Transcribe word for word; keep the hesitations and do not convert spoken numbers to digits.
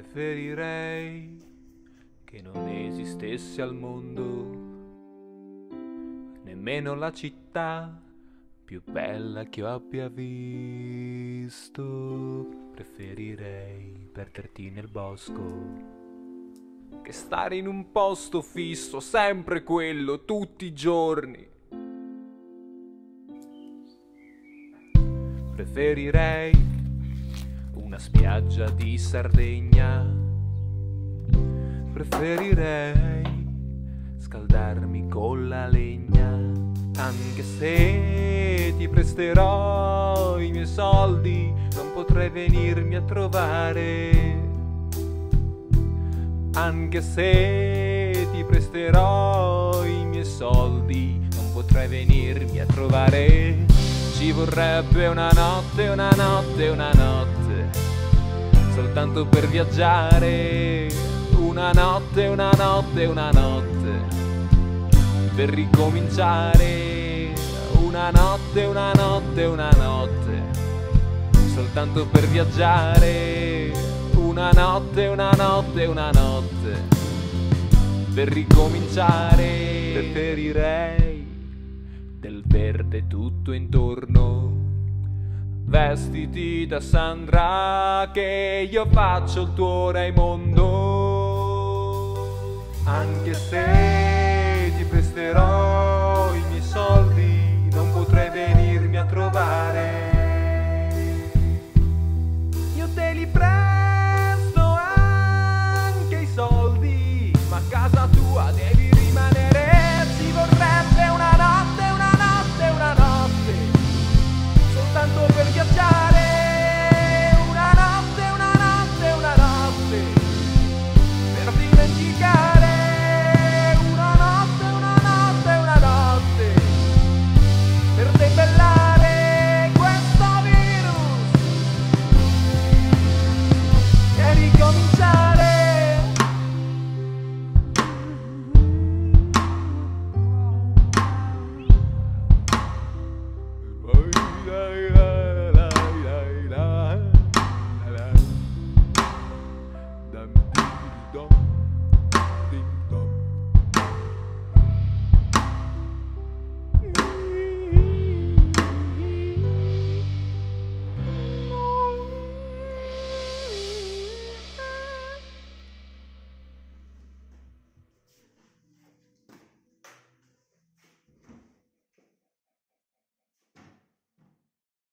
Preferirei che non esistesse al mondo nemmeno la città più bella che io abbia visto. Preferirei perderti nel bosco che stare in un posto fisso, sempre quello, tutti i giorni. Preferirei una spiaggia di Sardegna. Preferirei scaldarmi con la legna, anche se ti presterò i miei soldi, non potrai venirmi a trovare. Anche se ti presterò i miei soldi, non potrai venirmi a trovare. Ci vorrebbe una notte, una notte, una notte, soltanto per viaggiare. Una notte, una notte, una notte, per ricominciare. Una notte, una notte, una notte, soltanto per viaggiare. Una notte, una notte, una notte, per ricominciare. Preferirei del verde tutto intorno, vestiti da Sandra che io faccio il tuo Raimondo. Anche se